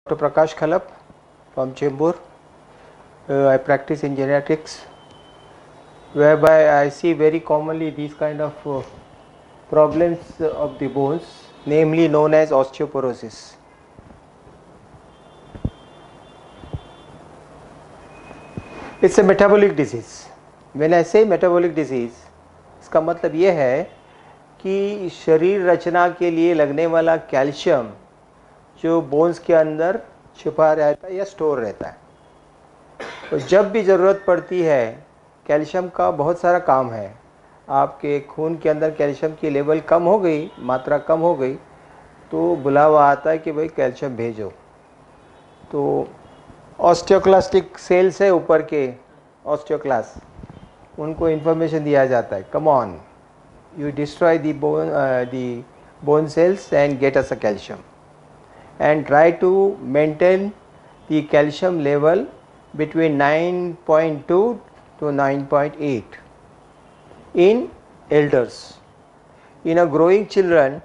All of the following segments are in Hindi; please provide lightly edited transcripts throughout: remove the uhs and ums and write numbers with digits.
Prakash Khalap from Chembur. I practice in genetics, whereby I see very commonly these kind of problems of the bones, namely known as osteoporosis. It's a metabolic disease. When I say metabolic disease, इसका मतलब ये है कि शरीर रचना के लिए लगने वाला कैल्शियम जो बोन्स के अंदर छुपा रहता है या स्टोर रहता है, तो जब भी ज़रूरत पड़ती है, कैल्शियम का बहुत सारा काम है। आपके खून के अंदर कैल्शियम की लेवल कम हो गई, मात्रा कम हो गई, तो बुलावा आता है कि भाई कैल्शियम भेजो। तो ऑस्टियोक्लास्टिक सेल्स है ऊपर के, ऑस्टियोक्लास्ट, उनको इन्फॉर्मेशन दिया जाता है, come on, you destroy the bone cells and get us a calcium, and try to maintain the calcium level between 9.2 to 9.8 in elders. In a growing children,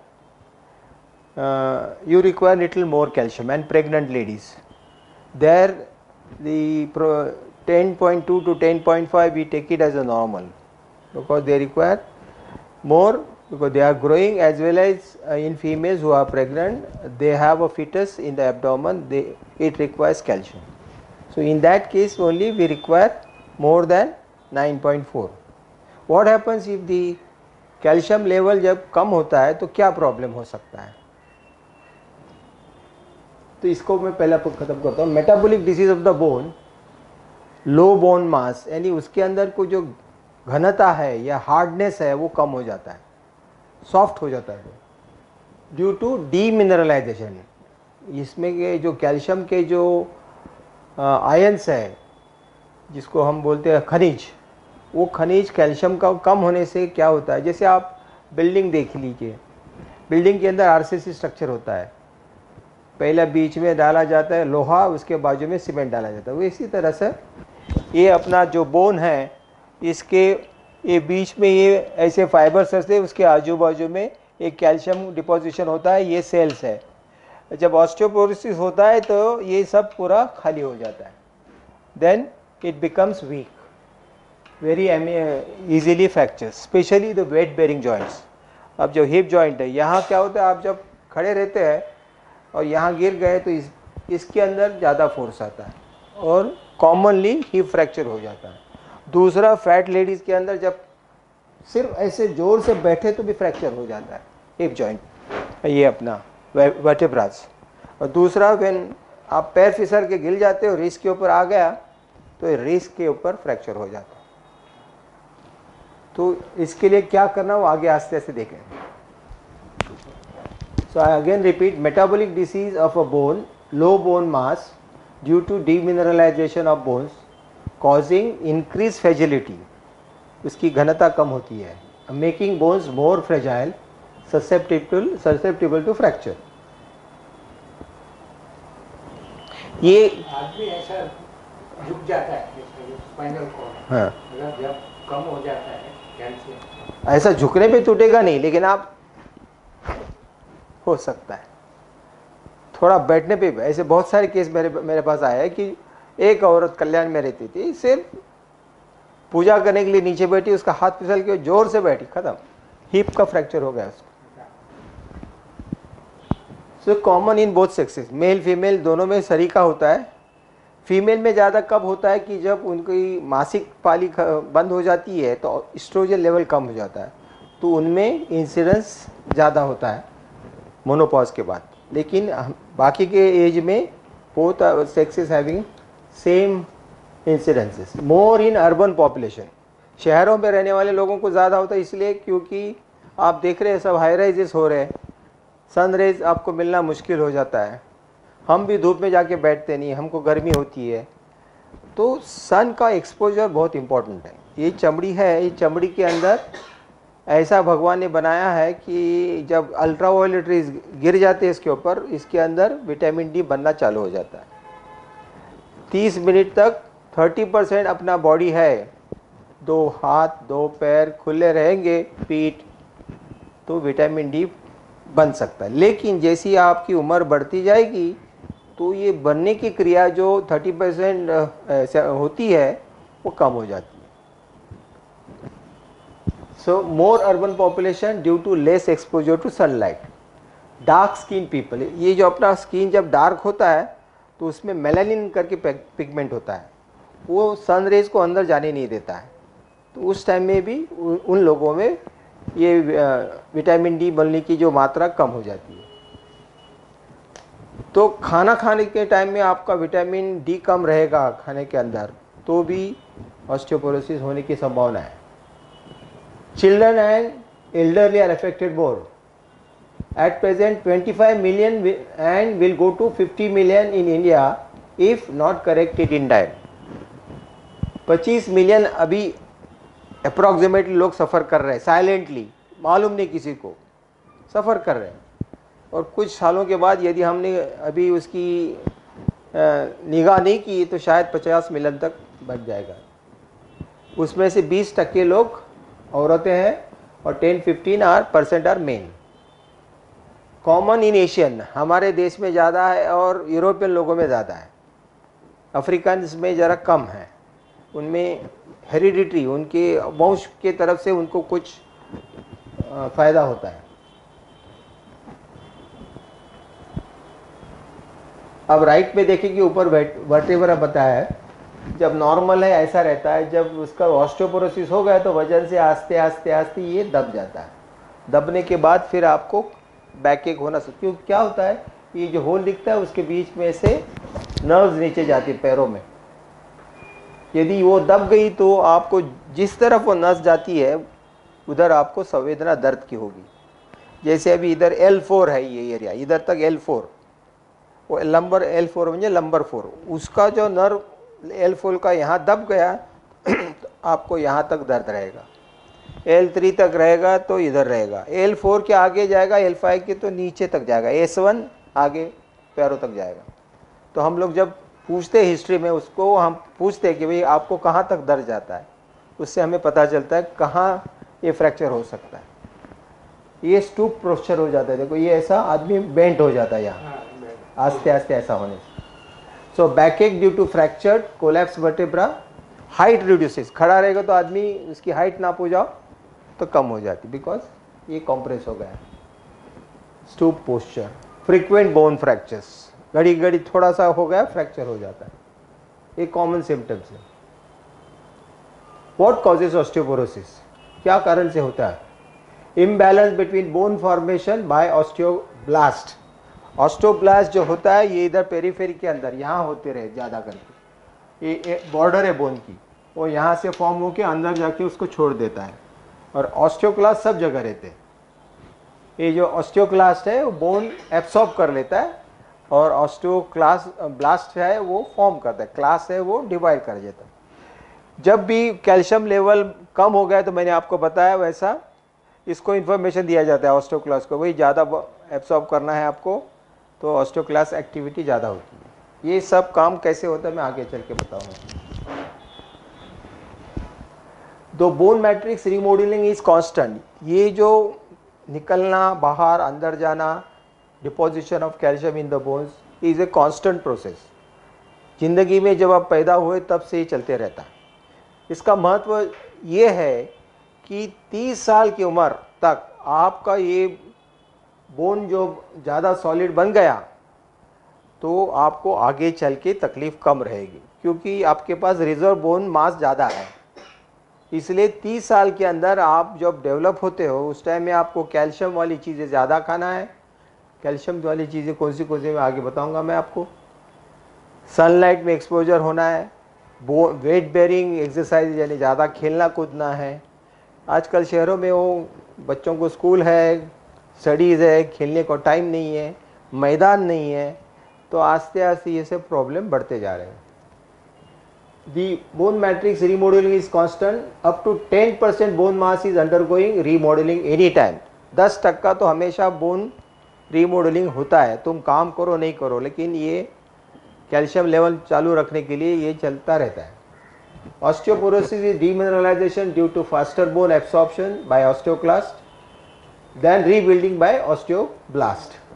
you require little more calcium, and pregnant ladies, there the 10.2 to 10.5 we take it as a normal, because they require more, because they are growing, as well as in females who are pregnant, they have a fetus in the abdomen, it requires calcium. So in that case only we require more than 9.4. What happens if the calcium level जब कम होता है तो क्या प्रॉब्लम हो सकता है? तो इसको मैं पहला खत्म करता हूँ। Metabolic disease of the bone, low bone mass, यानी उसके अंदर को जो घनता है या हार्डनेस है वो कम हो जाता है, सॉफ्ट हो जाता है, ड्यू टू डीमिनरलाइजेशन। इसमें के जो कैल्शियम के जो आयंस है, जिसको हम बोलते हैं खनिज, वो खनिज कैल्शियम का कम होने से क्या होता है, जैसे आप बिल्डिंग देख लीजिए, बिल्डिंग के अंदर आरसीसी स्ट्रक्चर होता है, पहला बीच में डाला जाता है लोहा, उसके बाजू में सीमेंट डाला जाता है। वो इसी तरह से ये अपना जो बोन है, इसके ये बीच में ये ऐसे फाइबर्स रहते हैं, उसके आजू बाजू में एक कैल्शियम डिपोजिशन होता है, ये सेल्स है। जब ऑस्टियोपोरोसिस होता है तो ये सब पूरा खाली हो जाता है, then it becomes weak, very easily fractures, specially the weight bearing joints. अब जो हिप जॉइंट है, यहाँ क्या होता है, आप जब खड़े रहते हैं और यहाँ गिर गए तो इसके अंदर ज़्यादा फोर्स आता है और कॉमनली हिप फ्रैक्चर हो जाता है। दूसरा, फैट लेडीज़ के अंदर जब सिर्फ ऐसे जोर से बैठे तो भी फ्रैक्चर हो जाता है हिप जॉइंट, ये अपना वर्टेब्रास। और दूसरा, व्हेन आप पैर फिसल के गिर जाते हो, रिस्ट के ऊपर आ गया तो रिस्ट के ऊपर फ्रैक्चर हो जाता है। तो इसके लिए क्या करना, वो आगे आस्ते आस्ते देखें। So I again repeat, metabolic disease of a bone, low bone mass due to demineralization of bones, causing increased fragility, उसकी घनता कम होती है, making bones more fragile, susceptible to fracture। ये आदमी ऐसा झुक जाता है, स्पाइनल कॉर्ड, हाँ, अगर जब कम हो जाता है कैल्शियम, ऐसा झुकने पे टूटेगा नहीं, लेकिन आप हो सकता है थोड़ा बैठने पे। ऐसे बहुत सारे केस मेरे पास आए हैं कि एक औरत कल्याण में रहती थी, सिर्फ पूजा करने के लिए नीचे बैठी, उसका हाथ फिसल के जोर से बैठी, खत्म, हिप का फ्रैक्चर हो गया उसको। So common in both sexes, male female दोनों में सरीका होता है। फीमेल में ज़्यादा कब होता है कि जब उनकी मासिक पाली बंद हो जाती है तो एस्ट्रोजन लेवल कम हो जाता है, तो उनमें इंसिडेंस ज़्यादा होता है मोनोपॉज के बाद। लेकिन बाकी के एज में both sexes having same incidences. More in urban population, शहरों में रहने वाले लोगों को ज़्यादा होता है, इसलिए क्योंकि आप देख रहे हैं सब हाई राइजेस हो रहे हैं, सन रेज आपको मिलना मुश्किल हो जाता है। हम भी धूप में जाके बैठते नहीं, हमको गर्मी होती है, तो सन का एक्सपोजर बहुत इम्पोर्टेंट है। ये चमड़ी है, ये चमड़ी के अंदर ऐसा भगवान ने बनाया है कि जब अल्ट्रावायलेट रेज गिर जाते हैं इसके ऊपर, इसके अंदर विटामिन डी बनना चालू हो जाता है। 30 मिनट तक 30% अपना बॉडी है, 2 हाथ 2 पैर खुले रहेंगे, पीठ, तो विटामिन डी बन सकता है। लेकिन जैसी आपकी उम्र बढ़ती जाएगी तो ये बनने की क्रिया जो 30% होती है वो कम हो जाती है। So more urban population due to less exposure to sunlight. Dark skin people, ये जो अपना स्किन जब डार्क होता है तो उसमें मेलानिन करके पिगमेंट होता है, वो सन रेज को अंदर जाने नहीं देता है, तो उस टाइम में भी उन लोगों में ये विटामिन डी बनने की जो मात्रा कम हो जाती है। तो खाना खाने के टाइम में आपका विटामिन डी कम रहेगा खाने के अंदर, तो भी ऑस्टियोपोरोसिस होने की संभावना है। Children and elderly are affected more. At present 25 million and will go to 50 million in India if not corrected in time. 25 million अभी अप्रॉक्सीमेटली लोग सफ़र कर रहे हैं साइलेंटली, मालूम नहीं किसी को, सफ़र कर रहे हैं। और कुछ सालों के बाद यदि हमने अभी उसकी निगाह नहीं की तो शायद 50 मिलियन तक बढ़ जाएगा। उसमें से 20% लोग औरतें हैं और 10-15% are men. Common in Asian, हमारे देश में ज़्यादा है और यूरोपियन लोगों में ज़्यादा है। अफ्रीकन में ज़रा कम है, उनमें हेरिडिटरी, उनके वंश के तरफ से उनको कुछ फ़ायदा होता है। अब राइट में देखें कि ऊपर वर्टेब्रा बताया है, जब नॉर्मल है ऐसा रहता है, जब उसका ऑस्टियोपोरोसिस हो गया तो वजन से आस्ते आस्ते आस्ते ये दब जाता है। दबने के बाद फिर आपको बैकएक होना सकता है। क्योंकि क्या होता है, ये जो होल दिखता है उसके बीच में से नर्व्स नीचे जाती है पैरों में, यदि वो दब गई तो आपको जिस तरफ वो नस जाती है उधर आपको संवेदना दर्द की होगी। जैसे अभी इधर L4 है ये एरिया, इधर तक L4, वो लंबर L4 म्हणजे लंबर 4, उसका जो नर्व L4 का यहाँ दब गया तो आपको यहाँ तक दर्द रहेगा। L3 तक रहेगा तो इधर रहेगा, L4 के आगे जाएगा, L5 के तो नीचे तक जाएगा, S1 आगे पैरों तक जाएगा। तो हम लोग जब पूछते हैं हिस्ट्री में, उसको हम पूछते हैं कि भाई आपको कहाँ तक दर्द जाता है, उससे हमें पता चलता है कहाँ ये फ्रैक्चर हो सकता है। ये स्टूप पोस्चर हो जाता है, देखो ये ऐसा आदमी बेंट हो जाता है यहाँ आस्ते आस्ते ऐसा होने से। So backache due to fractured collapse vertebra. Height reduces, खड़ा रहेगा तो आदमी उसकी हाइट नाप हो जाओ तो कम हो जाती, बिकॉज ये कॉम्प्रेस हो गया। Stoop posture, frequent bone fractures, घड़ी घड़ी थोड़ा सा हो गया फ्रैक्चर हो जाता है, ये कॉमन सिम्टम्स है। व्हाट कॉजेज ऑस्टियोपोरोसिस, क्या कारण से होता है? Imbalance between bone formation by osteoblast. Osteoblast जो होता है ये इधर पेरीफेरी के अंदर यहाँ होते रहे ज़्यादा करके, ये बॉर्डर है बोन की, वो यहाँ से फॉर्म होकर अंदर जाके उसको छोड़ देता है। और ऑस्टियोक्लास्ट सब जगह रहते हैं। ये जो ऑस्टियोक्लास्ट है वो बोन एब्सॉर्ब कर लेता है और ब्लास्ट है वो फॉर्म करता है, क्लास है वो डिवाइड कर देता है। जब भी कैल्शियम लेवल कम हो गया तो मैंने आपको बताया वैसा इसको इन्फॉर्मेशन दिया जाता है ऑस्टियोक्लास्ट को, वही ज़्यादा एब्सॉर्ब करना है आपको, तो ऑस्टियोक्लास्ट एक्टिविटी ज़्यादा होती है। ये सब काम कैसे होता है मैं आगे चल के बताऊँगा। दो bone matrix remodelling is constant, ये जो निकलना बाहर अंदर जाना, deposition of calcium in the bones is a constant process. जिंदगी में जब आप पैदा हुए तब से ही चलते रहता है। इसका महत्व ये है कि 30 साल की उम्र तक आपका ये बोन जो ज़्यादा सॉलिड बन गया तो आपको आगे चल के तकलीफ कम रहेगी, क्योंकि आपके पास रिजर्व बोन मास ज़्यादा है। इसलिए 30 साल के अंदर आप जब डेवलप होते हो उस टाइम में आपको कैल्शियम वाली चीज़ें ज़्यादा खाना है। कैल्शियम वाली चीज़ें कौन सी मैं आगे बताऊंगा मैं आपको। सनलाइट में एक्सपोजर होना है, वेट बेयरिंग एक्सरसाइज यानी ज़्यादा खेलना कूदना है। आजकल शहरों में वो बच्चों को स्कूल है, स्टडीज़ है, खेलने को टाइम नहीं है, मैदान नहीं है, तो आस्ते आस्ते ये सब प्रॉब्लम बढ़ते जा रहे हैं। The bone matrix remodeling is constant. Up to 10% bone mass is undergoing remodeling any time. 10% तो हमेशा बोन रीमॉडलिंग होता है, तुम काम करो नहीं करो, लेकिन ये कैल्शियम लेवल चालू रखने के लिए ये चलता रहता है। Osteoporosis is demineralization due to faster bone absorption by osteoclast than rebuilding by osteoblast.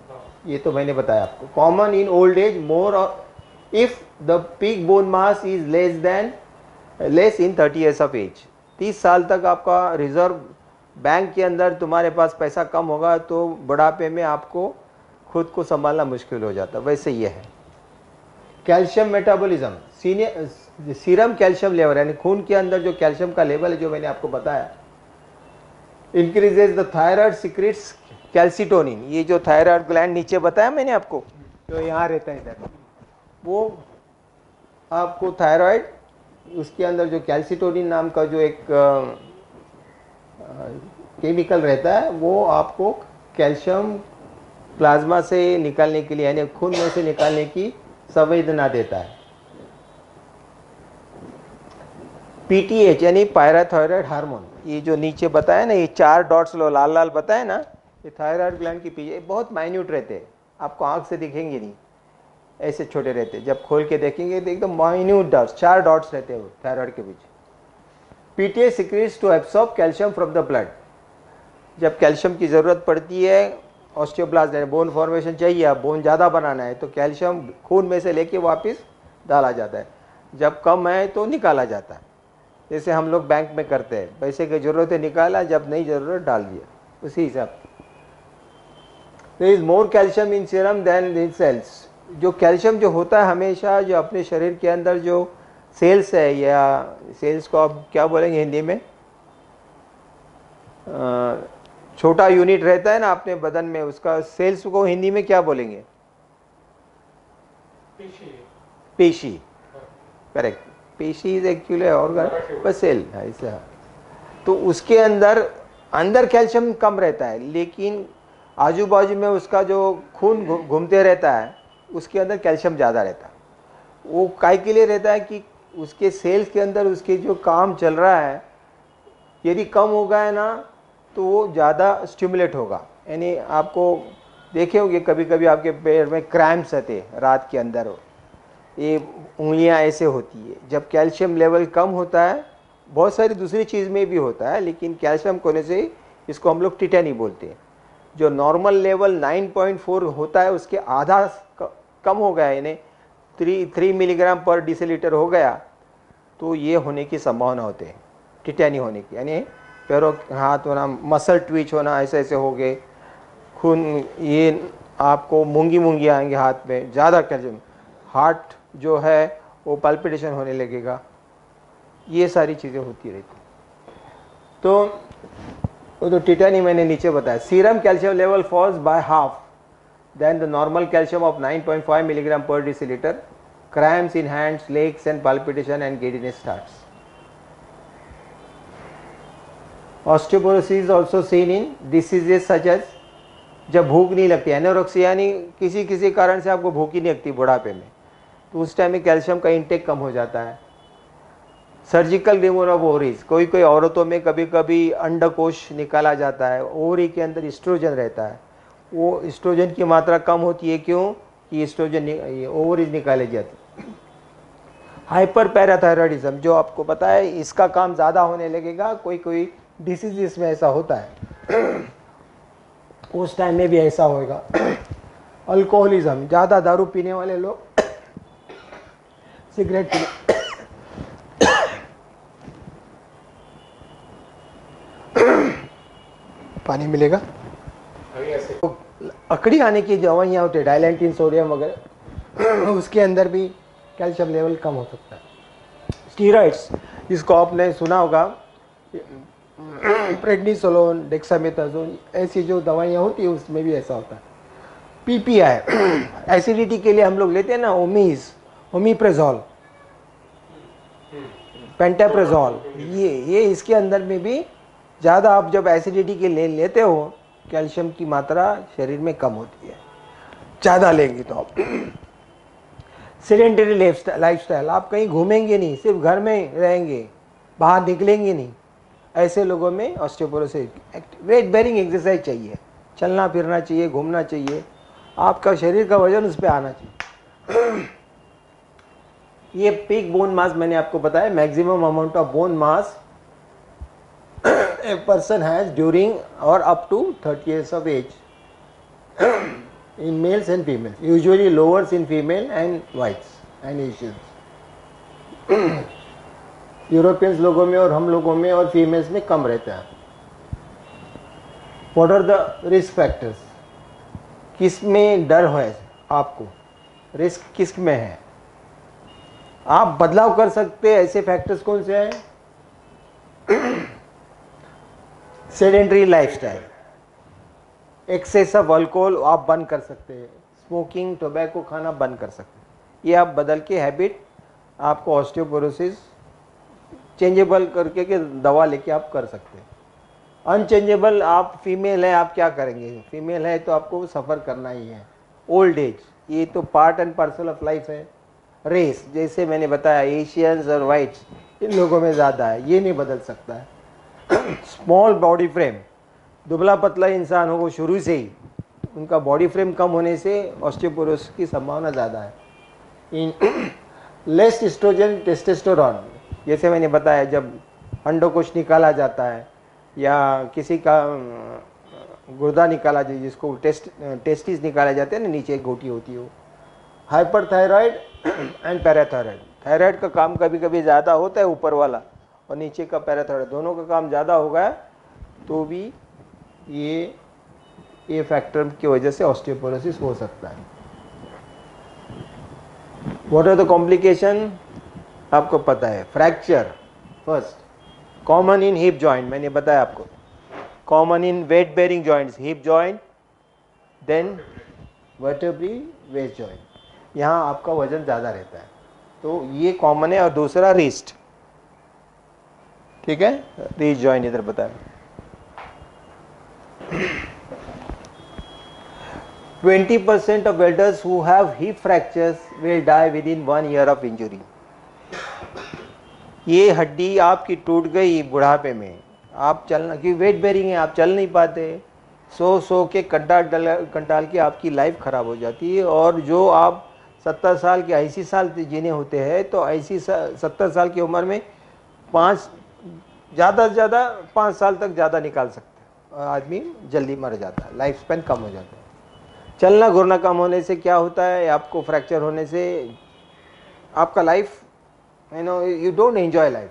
ये तो मैंने बताया आपको. Common in old age more if the peak bone mass is less in 30 years of age. 30 साल तक आपका रिजर्व बैंक के अंदर तुम्हारे पास पैसा कम होगा तो बुढ़ापे में आपको खुद को संभालना मुश्किल हो जाता. वैसे ये है. Calcium metabolism, serum calcium level यानी खून के अंदर जो कैल्शियम का लेवल है जो मैंने आपको बताया, increases the thyroid secretes calcitonin. ये जो थायराइड ग्लैंड नीचे बताया मैंने आपको जो यहाँ रहता है इधर, वो आपको थायराइड उसके अंदर जो कैल्सिटोनिन नाम का जो एक केमिकल रहता है वो आपको कैल्शियम प्लाज्मा से निकालने के लिए यानी खून में से निकालने की संवेदना देता है. पीटीएच यानी पैराथायरॉयड हार्मोन, ये जो नीचे बताया ना, ये 4 डॉट्स लो लाल लाल बताया ना, ये थायराइड ग्लैंड की पीछे बहुत माइन्यूट रहते हैं, आपको आंख से दिखेंगे नहीं, ऐसे छोटे रहते हैं. जब खोल के देखेंगे तो एकदम माइन्यूट डॉट्स, 4 डॉट्स रहते हैं वो थायराइड के पीछे. PTH secretes to absorb calcium from the blood. जब कैल्शियम की ज़रूरत पड़ती है, ऑस्टियोब्लास्ट यानी बोन फॉर्मेशन चाहिए, अब बोन ज़्यादा बनाना है तो कैल्शियम खून में से लेके वापस डाला जाता है. जब कम है तो निकाला जाता है. जैसे हम लोग बैंक में करते हैं, पैसे की ज़रूरत है निकाला, जब नहीं ज़रूरत डाल दिया, उसी हिसाब से. There is more calcium in serum than in cells. जो कैल्शियम जो होता है हमेशा जो अपने शरीर के अंदर जो सेल्स है, या सेल्स को आप क्या बोलेंगे हिंदी में, छोटा यूनिट रहता है ना अपने बदन में, उसका सेल्स को हिंदी में क्या बोलेंगे? पेशी. करेक्ट. पेशी इज एक्चुअली ऑर्गन पर सेल ऐसा. तो उसके अंदर कैल्शियम कम रहता है, लेकिन आजू बाजू में उसका जो खून घूमते रहता है उसके अंदर कैल्शियम ज़्यादा रहता है. वो काय के लिए रहता है कि उसके सेल्स के अंदर उसके जो काम चल रहा है यदि कम हो गया है ना तो वो ज़्यादा स्टिमुलेट होगा. यानी आपको देखे होंगे कभी कभी आपके पैर में क्रैम्प्स आते रात के अंदर, ये उंगलियां ऐसे होती है. जब कैल्शियम लेवल कम होता है, बहुत सारी दूसरी चीज़ में भी होता है, लेकिन कैल्शियम होने से इसको हम लोग टिटेनी बोलते हैं. जो नॉर्मल लेवल 9.4 होता है उसके आधा कम हो गया, यानी 3 मिलीग्राम पर डेसीलीटर हो गया, तो ये होने की संभावना होते हैं टिटेनी होने की. यानी पैरों हाथ होना, मसल ट्विच होना, ऐसे ऐसे हो गए, खून ये आपको मूंगी आएंगे हाथ में, ज़्यादा कैल्शियम, हार्ट जो है वो पल्पिटेशन होने लगेगा, ये सारी चीज़ें होती रहती. तो वो तो टिटेनी मैंने नीचे बताया. Serum calcium level falls by half than the normal calcium of 9.5 milligram per decilitre. Cramps in hands, legs and palpitation and giddiness starts. Osteoporosis is also seen in diseases such as जब भूख नहीं लगती, एनोरेक्सिया यानी किसी कारण से आपको भूख ही नहीं लगती बुढ़ापे में, तो उस टाइम में कैल्शियम का इंटेक कम हो जाता है. सर्जिकल रिमूवल ऑफ ओवरीज, कोई औरतों में कभी कभी अंडकोश निकाला जाता है, ओवरी के अंदर एस्ट्रोजन रहता है, वो एस्ट्रोजन की मात्रा कम होती है. क्यों कि एस्ट्रोजन ओवरीज निकाले जाती. हाइपर पैराथायरॉयडिज्म जो आपको पता है, इसका काम ज़्यादा होने लगेगा. कोई डिसीज में ऐसा होता है, उस टाइम में भी ऐसा होएगा. अल्कोहलिज्म, ज़्यादा दारू पीने वाले लोग, सिगरेट पीने, पानी मिलेगा, तो अकड़ी आने की दवाइयाँ होती है, डायलैंटिन, सोडियम वगैरह, उसके अंदर भी कैल्शियम लेवल कम हो सकता है. स्टीरॉइड्स, जिसको आपने सुना होगा, प्रेडनिसोलोन, डेक्सामेथासोन, ऐसी जो दवाइयाँ होती है उसमें भी ऐसा होता है. पीपीआई, एसिडिटी के लिए हम लोग लेते हैं ना, ओमीप्रेजोल, पेंटाप्रेजोल, ये इसके अंदर में भी ज़्यादा आप जब एसिडिटी के लिए लेते हो, कैल्शियम की मात्रा शरीर में कम होती है, ज़्यादा लेंगे तो आप. सेडेंटरी लाइफस्टाइल, आप कहीं घूमेंगे नहीं, सिर्फ घर में रहेंगे, बाहर निकलेंगे नहीं, ऐसे लोगों में ऑस्टियोपोरोसिस. वेट बेरिंग एक्सरसाइज चाहिए, चलना फिरना चाहिए, घूमना चाहिए, आपका शरीर का वजन उस पर आना चाहिए. ये पीक बोन मास मैंने आपको बताया, maximum amount of bone mass a person has during और up to 30 years of age. in males and females, usually lowers in female and whites and Asians. Europeans लोगों में और हम लोगों में और फीमेल्स में कम रहता है. What are the risk factors? किस में डर है आपको, रिस्क किस में है, आप बदलाव कर सकते हैं, ऐसे फैक्टर्स कौन से हैं? Sedentary lifestyle, excess of alcohol आप बंद कर सकते हैं, स्मोकिंग टोबैको खाना बंद कर सकते हैं. ये आप बदल के हैबिट आपको ऑस्टियोपोरोसिस चेंजेबल करके के दवा लेके आप कर सकते हैं. अनचेंजेबल, आप फीमेल है, आप क्या करेंगे? फीमेल है तो आपको सफ़र करना ही है. ओल्ड एज, ये तो part and parcel of life है. रेस, जैसे मैंने बताया एशियंस और वाइट्स इन लोगों में ज़्यादा है, ये नहीं बदल सकता है. स्मॉल बॉडी फ्रेम, दुबला पतला इंसान हो वो शुरू से ही, उनका बॉडी फ्रेम कम होने से ऑस्टियोपोरोसिस की संभावना ज़्यादा है. इन लेस एस्ट्रोजन टेस्टोस्टेरोन, जैसे मैंने बताया जब अंडकोश निकाला जाता है या किसी का गुर्दा निकाला जाए, जिसको टेस्टिस निकाले जाते हैं ना, नीचे एक गोटी होती है वो. हाइपरथायराइड एंड पैराथायराइड, थायराइड का काम कभी कभी ज़्यादा होता है ऊपर वाला, और नीचे का पैराथायराइड, दोनों का काम ज़्यादा होगा तो भी ये फैक्टर की वजह से ऑस्टियोपोरोसिस हो सकता है. What are the complication? आपको पता है. Fracture first, common in hip joint, मैंने बताया आपको, common in weight bearing joints, hip joint, then vertebrae, wrist joint, यहाँ आपका वजन ज़्यादा रहता है तो ये कॉमन है. और दूसरा रिस्ट, ठीक है, रिस्ट जॉइंट इधर बताया. 20% of elders who have hip fractures will die within 1 year of injury. ये हड्डी आपकी टूट गई बुढ़ापे में, आप चलना, क्योंकि वेट बेरिंग है, आप चल नहीं पाते, सो के कंटाल के आपकी लाइफ ख़राब हो जाती है. और जो आप 70 साल के 80 साल जीने होते हैं तो 70 साल की उम्र में ज़्यादा से ज़्यादा 5 साल तक ज़्यादा निकाल सकते हैं, और आदमी जल्दी मर जाता है, लाइफ स्पैन कम हो जाता है. चलना घुरना कम होने से क्या होता है, आपको फ्रैक्चर होने से आपका life, you don't enjoy life.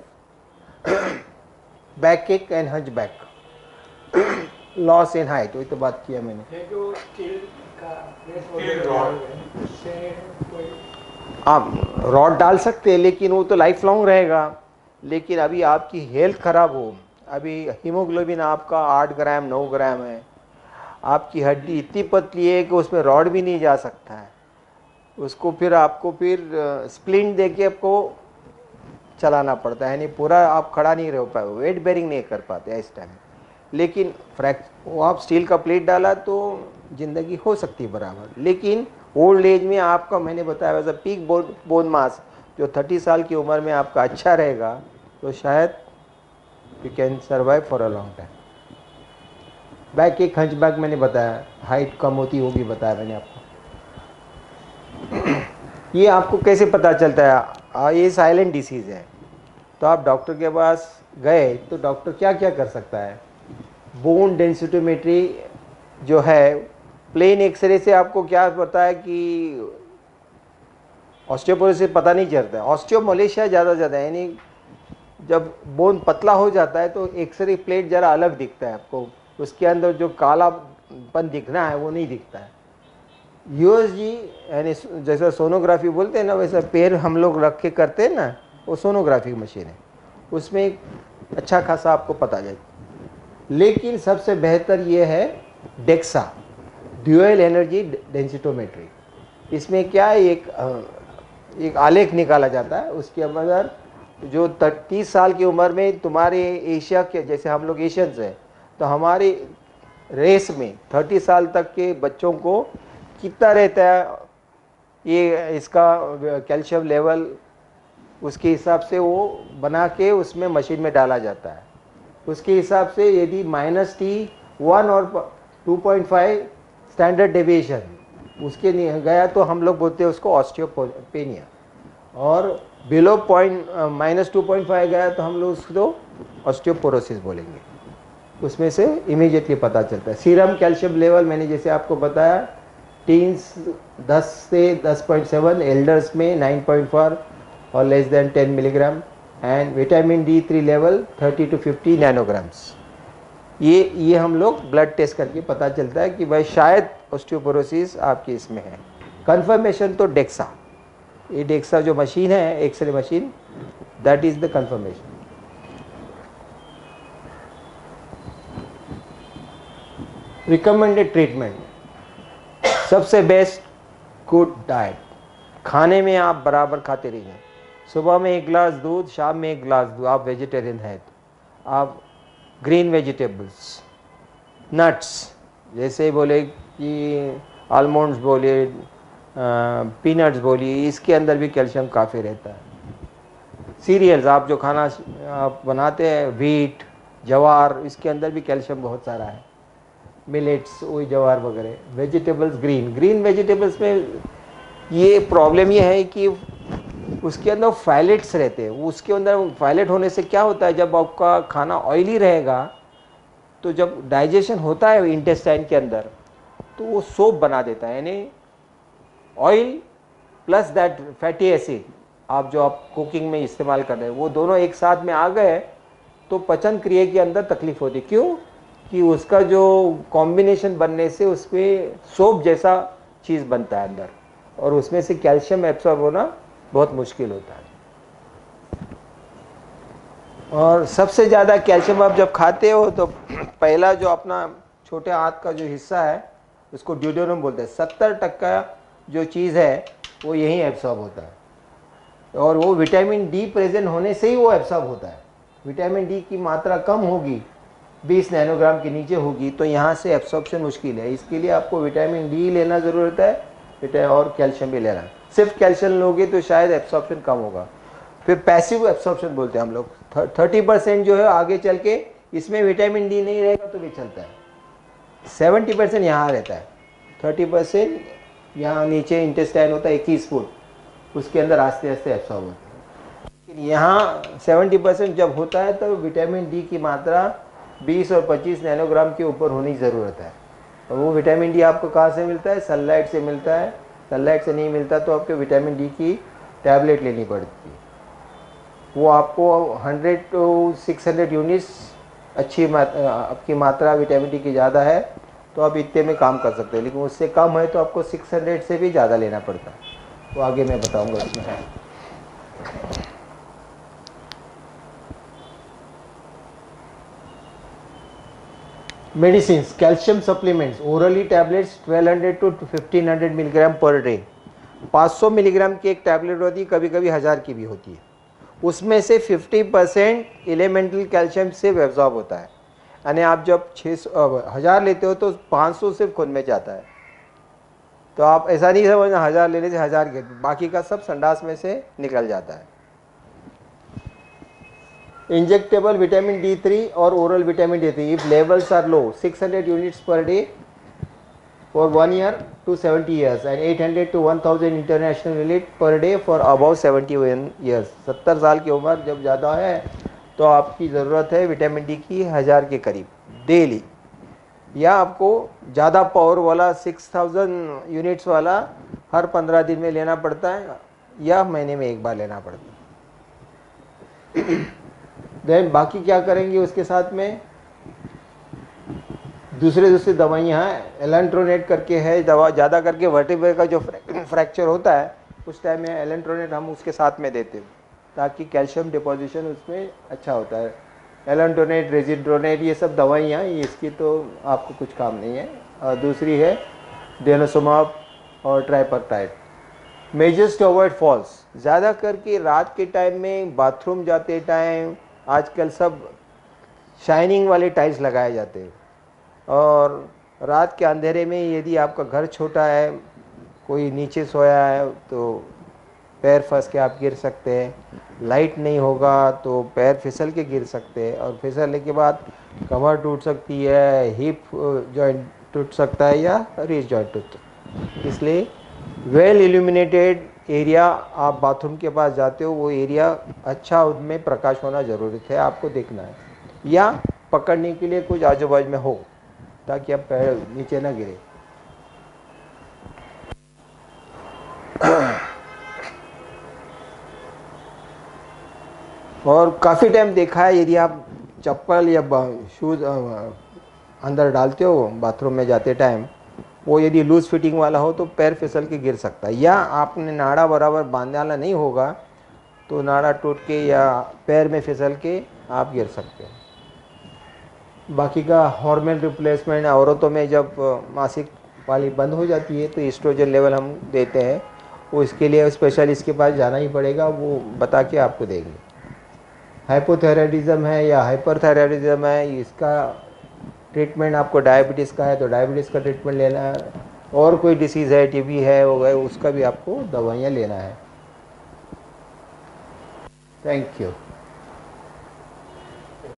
Backache and hunchback, loss in height, वही तो बात किया मैंने. ये जो स्टील का प्लेट रॉड है, उससे कोई आप रॉड डाल सकते हैं लेकिन वो तो लाइफ लॉन्ग रहेगा. लेकिन अभी आपकी हेल्थ ख़राब हो, अभी हीमोग्लोबिन आपका 8 ग्राम 9 ग्राम है, आपकी हड्डी इतनी पतली है कि उसमें रॉड भी नहीं जा सकता है, उसको फिर आपको स्प्लिंट देके आपको चलाना पड़ता है, नहीं पूरा आप खड़ा नहीं रह पाए, वेट बेरिंग नहीं कर पाते इस टाइम. लेकिन वो आप स्टील का प्लेट डाला तो ज़िंदगी हो सकती है बराबर. लेकिन ओल्ड एज में आपका, मैंने बताया वैसा पीक बोन मास जो 30 साल की उम्र में आपका अच्छा रहेगा तो शायद you can survive for a long time. Backache hunchback मैंने बताया, हाइट कम होती वो भी बताया मैंने आपको. ये आपको कैसे पता चलता है? ये साइलेंट डिसीज़ है, तो आप डॉक्टर के पास गए तो डॉक्टर क्या क्या कर सकता है? बोन डेंसिटोमेट्री जो है, प्लेन एक्सरे से आपको क्या पता है कि ऑस्टियोपोरोसिस पता नहीं चलता है. ऑस्टियोमोलेशिया ज़्यादा यानी जब बोन पतला हो जाता है तो एक्सरे प्लेट ज़रा अलग दिखता है आपको, उसके अंदर जो कालापन दिखना है वो नहीं दिखता है. यूएसजी यानी जैसा सोनोग्राफी बोलते हैं ना, वैसा पैर हम लोग रख के करते हैं ना, वो सोनोग्राफी मशीन है, उसमें एक अच्छा खासा आपको पता जाए. लेकिन सबसे बेहतर ये है डेक्सा, ड्यूअल एनर्जी डेंसिटोमेट्री. इसमें क्या है, एक आलेख निकाला जाता है, उसके अंदर जो 30 साल की उम्र में तुम्हारे एशिया के, जैसे हम लोग एशियंस हैं, तो हमारी रेस में 30 साल तक के बच्चों को कितना रहता है, ये इसका कैल्शियम लेवल, उसके हिसाब से वो बना के उसमें मशीन में डाला जाता है. उसके हिसाब से यदि -T1 और 2.5 स्टैंडर्ड डेविएशन उसके नहीं गया तो हम लोग बोलते हैं उसको ऑस्टियोपेनिया, और बिलो -2.5 गया तो हम लोग उसको ऑस्टियोपोरोसिस बोलेंगे. उसमें से इमीडिएटली पता चलता है. सीरम कैल्शियम लेवल मैंने जैसे आपको बताया टीन्स 10 से 10.7, एल्डर्स में 9.4 और less than 10 milligram, and vitamin D3 level 30 to 50 nanograms. ये हम लोग ब्लड टेस्ट करके पता चलता है कि भाई शायद ऑस्टियोपोरोसिस आपकी इसमें है। कंफर्मेशन तो डेक्सा, ये डेक्सा जो मशीन है, X-ray machine, that is the confirmation. Recommended treatment, सबसे बेस्ट गुड डाइट। खाने में आप बराबर खाते रहिए, सुबह में 1 गिलास दूध, शाम में 1 गिलास दूध। आप वेजिटेरियन हैं तो आप ग्रीन वेजिटेबल्स, नट्स, जैसे बोले कि आलमंड्स बोलिए, पीनट्स बोलिए, इसके अंदर भी कैल्शियम काफ़ी रहता है। सीरियल्स, आप जो खाना आप बनाते हैं, वीट, जवार, इसके अंदर भी कैल्शियम बहुत सारा है। मिलेट्स, वही जवार वगैरह। वेजिटेबल्स, ग्रीन वेजिटेबल्स में ये प्रॉब्लम ये है कि उसके अंदर फाइलेट्स रहते हैं। उसके अंदर फाइलेट होने से क्या होता है, जब आपका खाना ऑयली रहेगा तो जब डाइजेशन होता है इंटेस्टाइन के अंदर, तो वो सोप बना देता है, यानी oil plus that fatty acid, आप जो आप कुकिंग में इस्तेमाल कर रहे हैं, वो दोनों एक साथ में आ गए तो पचन क्रिया के अंदर तकलीफ होती। क्यों? कि उसका जो कॉम्बिनेशन बनने से उसमें सोप जैसा चीज़ बनता है अंदर, और उसमें से कैल्शियम एब्सॉर्ब होना बहुत मुश्किल होता है। और सबसे ज़्यादा कैल्शियम आप जब खाते हो तो पहला जो अपना छोटे हाथ का जो हिस्सा है उसको ड्यूडेनम बोलते हैं। 70% जो चीज़ है वो यहीं एब्सॉर्ब होता है, और वो विटामिन डी प्रेजेंट होने से ही वो एब्सॉर्ब होता है। विटामिन डी की मात्रा कम होगी, 20 नैनोग्राम के नीचे होगी, तो यहाँ से एब्सॉर्प्शन मुश्किल है। इसके लिए आपको विटामिन डी लेना ज़रूरत है और कैल्शियम भी लेना। सिर्फ कैल्शियम लोगे तो शायद एब्सॉर्प्शन कम होगा। फिर पैसिव एब्सॉर्प्शन बोलते हैं हम लोग। 30% जो है आगे चल के इसमें विटामिन डी नहीं रहेगा तो भी चलता है। 70% यहाँ रहता है, 30% यहाँ नीचे इंटेस्टाइन होता है 21 फुट, उसके अंदर आस्ते आस्ते एब्सॉर्ब होता है। लेकिन यहाँ 70% जब होता है तो विटामिन डी की मात्रा 20 और 25 नैनोग्राम के ऊपर होनी ज़रूरत है। और वो विटामिन डी आपको कहाँ से मिलता है? सनलाइट से मिलता है। सनलाइट से नहीं मिलता तो आपको विटामिन डी की टैबलेट लेनी पड़ती है। वो आपको 100 to 600 यूनिट्स अच्छी आपकी मात्रा विटामिन डी की ज़्यादा है तो आप इतने में काम कर सकते हैं, लेकिन उससे कम है तो आपको 600 से भी ज़्यादा लेना पड़ता है। तो आगे मैं बताऊंगा इसमें है। Medicines, calcium supplements, orally tablets 1200 to 1500 milligram per day. 500 milligram की एक टैबलेट होती है, कभी कभी 1000 की भी होती है। उसमें से 50% एलिमेंटल कैल्शियम सिर्फ एब्जॉर्ब होता है, यानी आप जब 1000 लेते हो तो 500 सिर्फ खून में जाता है। तो आप ऐसा नहीं समझना 1000 लेने से 1000 के, बाकी का सब संडास में से निकल जाता है। इंजेक्टेबल विटामिन D3 और oral vitamin D3 if levels are low 600 units per day for 1 year to 70 years and 800 to 1000 international unit per day for above 71 years। 70 साल की उम्र जब ज़्यादा है तो आपकी ज़रूरत है विटामिन डी की 1000 के करीब डेली, या आपको ज़्यादा पावर वाला 6000 यूनिट्स वाला हर 15 दिन में लेना पड़ता है या महीने में एक बार लेना पड़ता है। देन बाकी क्या करेंगे उसके साथ में? दूसरी दवाइयाँ हैं, एलेंट्रोनेट करके है दवा, ज़्यादा करके वर्टिब्रे का जो फ्रैक्चर होता है उस टाइम में एलेंट्रोनेट हम उसके साथ में देते हैं ताकि कैल्शियम डिपोजिशन उसमें अच्छा होता है। एलेंट्रोनेट, रेजिड्रोनेट, ये सब दवाइयाँ, इसकी तो आपको कुछ काम नहीं है। और दूसरी है डेनोसोमाब और teriparatide. Measures to avoid falls, ज़्यादा करके रात के टाइम में बाथरूम जाते टाइम आजकल सब शाइनिंग वाले टाइल्स लगाए जाते हैं, और रात के अंधेरे में यदि आपका घर छोटा है, कोई नीचे सोया है तो पैर फंस के आप गिर सकते हैं। लाइट नहीं होगा तो पैर फिसल के गिर सकते हैं, और फिसलने के बाद कमर टूट सकती है, हिप जॉइंट टूट सकता है या रिस्ट जॉइंट टूट सकता है। इसलिए वेल इल्यूमिनेटेड एरिया, आप बाथरूम के पास जाते हो वो एरिया अच्छा, उसमें प्रकाश होना ज़रूरी है, आपको देखना है, या पकड़ने के लिए कुछ आजू बाजू में हो ताकि आप पैर नीचे ना गिरे। और काफ़ी टाइम देखा है, यदि आप चप्पल या शूज़ अंदर डालते हो बाथरूम में जाते टाइम, वो यदि लूज़ फिटिंग वाला हो तो पैर फिसल के गिर सकता है, या आपने नाड़ा बराबर बांधना नहीं होगा तो नाड़ा टूट के या पैर में फिसल के आप गिर सकते हो। बाकी का हार्मोन रिप्लेसमेंट औरतों में जब मासिक पाली बंद हो जाती है तो एस्ट्रोजन लेवल हम देते हैं, वो इसके लिए स्पेशलिस्ट के पास जाना ही पड़ेगा, वो बता के आपको देंगे। हाइपोथायराइडिज्म है या हाइपरथायराइडिज्म है, इसका ट्रीटमेंट आपको डायबिटीज़ का है तो डायबिटीज़ का ट्रीटमेंट लेना है, और कोई डिसीज़ है, टीबी है, वो गए, उसका भी आपको दवाइयाँ लेना है। Thank you.